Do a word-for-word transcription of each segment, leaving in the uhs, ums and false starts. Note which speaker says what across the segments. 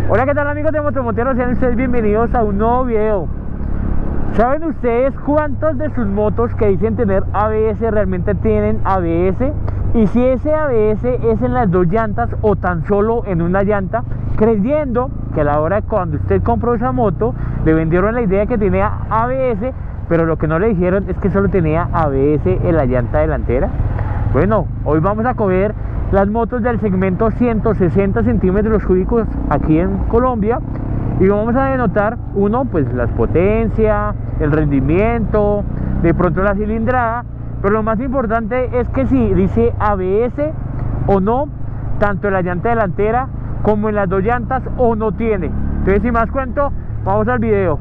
Speaker 1: Hola, ¿qué tal amigos de Motomoteros? Sean ustedes bienvenidos a un nuevo video. ¿Saben ustedes cuántas de sus motos que dicen tener A B S realmente tienen A B S? Y si ese A B S es en las dos llantas o tan solo en una llanta, creyendo que a la hora cuando usted compró esa moto le vendieron la idea que tenía A B S, pero lo que no le dijeron es que solo tenía A B S en la llanta delantera. Bueno, hoy vamos a coger las motos del segmento ciento sesenta centímetros cúbicos aquí en Colombia y vamos a denotar uno, pues las potencias, el rendimiento, de pronto la cilindrada, pero lo más importante es que si dice A B S o no, tanto en la llanta delantera como en las dos llantas, o no tiene. Entonces, sin más cuento, vamos al video.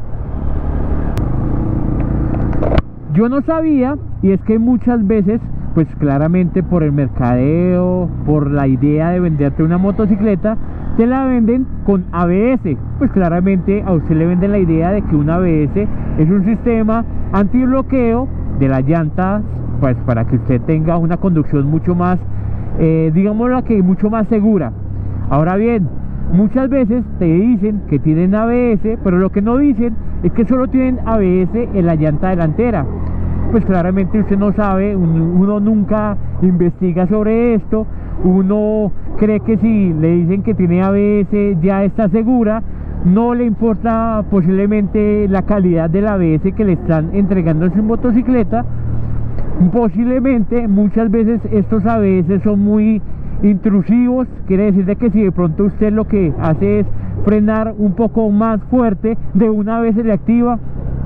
Speaker 1: Yo no sabía, y es que muchas veces, pues claramente por el mercadeo, por la idea de venderte una motocicleta, te la venden con A B S. Pues claramente a usted le venden la idea de que un A B S es un sistema antibloqueo de las llantas, pues para que usted tenga una conducción mucho más, eh, digámoslo que mucho más segura. Ahora bien, muchas veces te dicen que tienen A B S, pero lo que no dicen es que solo tienen A B S en la llanta delantera. Pues claramente usted no sabe, uno nunca investiga sobre esto, uno cree que si le dicen que tiene A B S ya está segura, no le importa posiblemente la calidad del A B S que le están entregando en su motocicleta. Posiblemente muchas veces estos A B S son muy intrusivos, quiere decir de que si de pronto usted lo que hace es frenar un poco más fuerte, de una vez se le activa.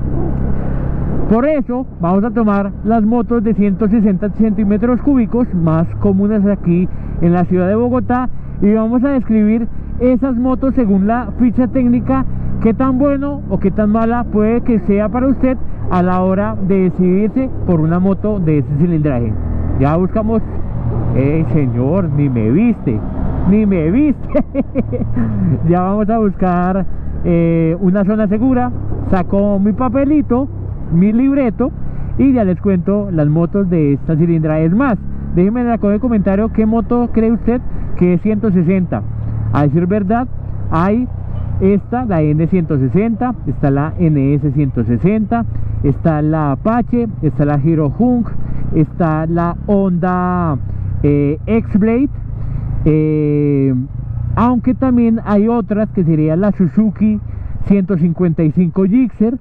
Speaker 1: Por eso vamos a tomar las motos de ciento sesenta centímetros cúbicos más comunes aquí en la ciudad de Bogotá y vamos a describir esas motos según la ficha técnica, qué tan bueno o qué tan mala puede que sea para usted a la hora de decidirse por una moto de ese cilindraje. Ya buscamos, eh señor, ni me viste, ni me viste. Ya vamos a buscar eh, una zona segura, saco mi papelito, mi libreto y ya les cuento las motos de esta cilindrada. Es más, déjenme en la caja de comentario qué moto cree usted que es ciento sesenta. A decir verdad, hay esta, la N ciento sesenta, está la N S ciento sesenta, está la Apache, está la Hero Hunk, está la Honda eh, X-Blade, eh, aunque también hay otras que sería la Suzuki ciento cincuenta y cinco Gixxer.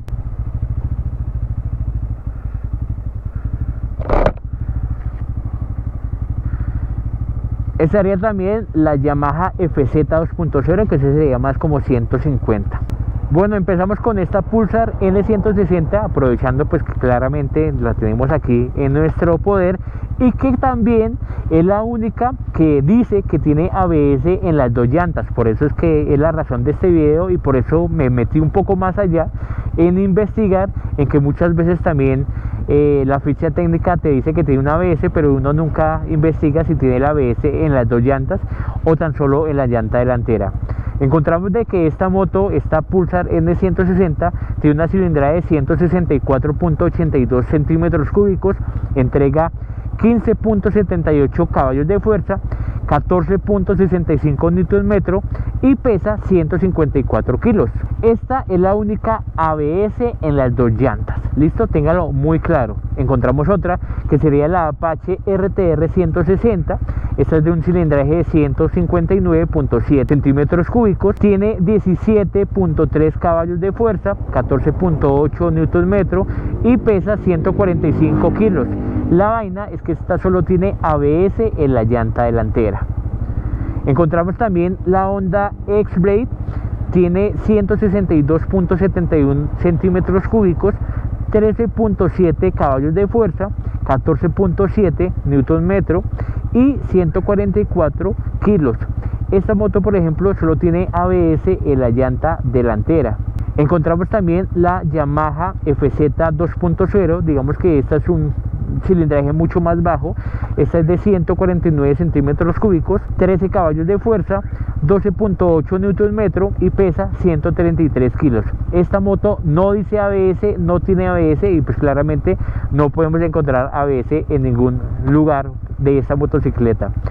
Speaker 1: Estaría también la Yamaha F Z dos punto cero, que ese sería más como ciento cincuenta. Bueno, empezamos con esta Pulsar N ciento sesenta, aprovechando pues que claramente la tenemos aquí en nuestro poder y que también es la única que dice que tiene A B S en las dos llantas. Por eso es que es la razón de este video y por eso me metí un poco más allá en investigar, en que muchas veces también eh, la ficha técnica te dice que tiene un A B S, pero uno nunca investiga si tiene el A B S en las dos llantas o tan solo en la llanta delantera. Encontramos de que esta moto, esta Pulsar N ciento sesenta, tiene una cilindrada de ciento sesenta y cuatro punto ochenta y dos centímetros cúbicos, entrega quince punto setenta y ocho caballos de fuerza, catorce punto sesenta y cinco newton metro y pesa ciento cincuenta y cuatro kilos. Esta es la única A B S en las dos llantas. Listo, téngalo muy claro. Encontramos otra que sería la Apache R T R ciento sesenta. Esta es de un cilindraje de ciento cincuenta y nueve punto siete centímetros cúbicos, tiene diecisiete punto tres caballos de fuerza, catorce punto ocho newton metro y pesa ciento cuarenta y cinco kilos. La vaina es que esta solo tiene A B S en la llanta delantera. Encontramos también la Honda X-Blade, tiene ciento sesenta y dos punto setenta y uno centímetros cúbicos, trece punto siete caballos de fuerza, catorce punto siete newton metro y ciento cuarenta y cuatro kilos. Esta moto, por ejemplo, solo tiene A B S en la llanta delantera. Encontramos también la Yamaha F Z dos punto cero, digamos que esta es un cilindraje mucho más bajo. Esta es de ciento cuarenta y nueve centímetros cúbicos, trece caballos de fuerza, doce punto ocho newton metro y pesa ciento treinta y tres kilos. Esta moto no dice A B S, no tiene A B S y pues claramente no podemos encontrar A B S en ningún lugar de esta motocicleta.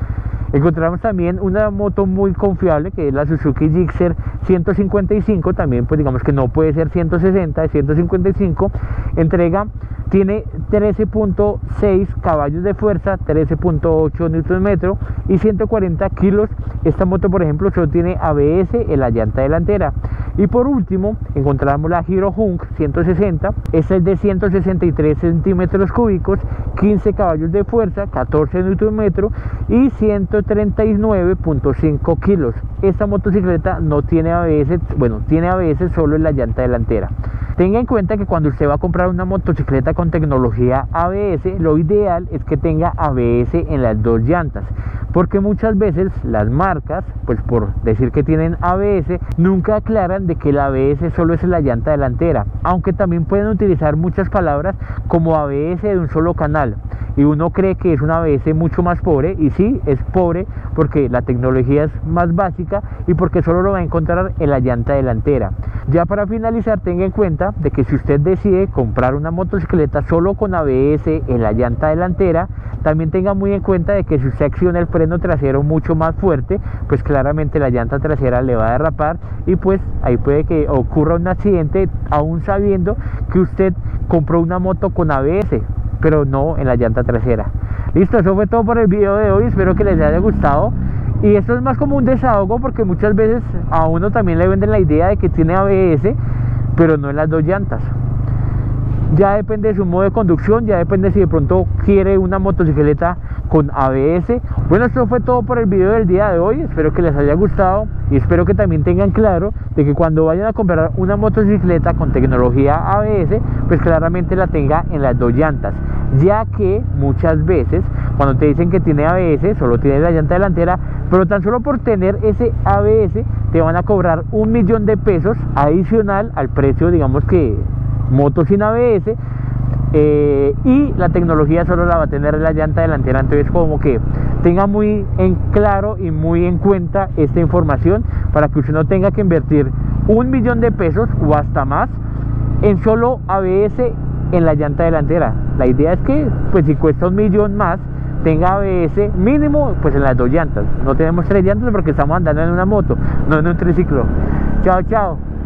Speaker 1: Encontramos también una moto muy confiable, que es la Suzuki Gixxer ciento cincuenta y cinco, también pues digamos que no puede ser ciento sesenta, es ciento cincuenta y cinco, entrega, tiene trece punto seis caballos de fuerza, trece punto ocho newton metro y ciento cuarenta kilos. Esta moto, por ejemplo, solo tiene A B S en la llanta delantera. Y por último encontramos la Hero Hunk ciento sesenta, esta es de ciento sesenta y tres centímetros cúbicos, quince caballos de fuerza, catorce newton metro y ciento treinta y nueve punto cinco kilos. Esta motocicleta no tiene A B S, bueno, tiene A B S solo en la llanta delantera. Tenga en cuenta que cuando usted va a comprar una motocicleta con tecnología A B S, lo ideal es que tenga A B S en las dos llantas, porque muchas veces las marcas, pues por decir que tienen A B S, nunca aclaran de que el A B S solo es en la llanta delantera, aunque también pueden utilizar muchas palabras como A B S de un solo canal, y uno cree que es un A B S mucho más pobre, y sí, es pobre porque la tecnología es más básica y porque solo lo va a encontrar en la llanta delantera. Ya para finalizar, tenga en cuenta de que si usted decide comprar una motocicleta solo con A B S en la llanta delantera, también tenga muy en cuenta de que si usted acciona el freno trasero mucho más fuerte, pues claramente la llanta trasera le va a derrapar y pues ahí puede que ocurra un accidente, aún sabiendo que usted compró una moto con A B S, pero no en la llanta trasera. Listo, eso fue todo por el video de hoy, espero que les haya gustado. Y esto es más como un desahogo, porque muchas veces a uno también le venden la idea de que tiene A B S, pero no en las dos llantas. Ya depende de su modo de conducción, ya depende si de pronto quiere una motocicleta con A B S. Bueno, esto fue todo por el video del día de hoy, espero que les haya gustado y espero que también tengan claro de que cuando vayan a comprar una motocicleta con tecnología A B S, pues claramente la tenga en las dos llantas, ya que muchas veces cuando te dicen que tiene A B S, solo tiene la llanta delantera, pero tan solo por tener ese A B S te van a cobrar un millón de pesos adicional al precio, digamos que moto sin A B S, eh, y la tecnología solo la va a tener en la llanta delantera. Entonces como que tenga muy en claro y muy en cuenta esta información para que usted no tenga que invertir un millón de pesos o hasta más en solo A B S en la llanta delantera. La idea es que pues si cuesta un millón más, tenga A B S mínimo pues en las dos llantas. No tenemos tres llantas porque estamos andando en una moto, no en un triciclo. Chao, chao.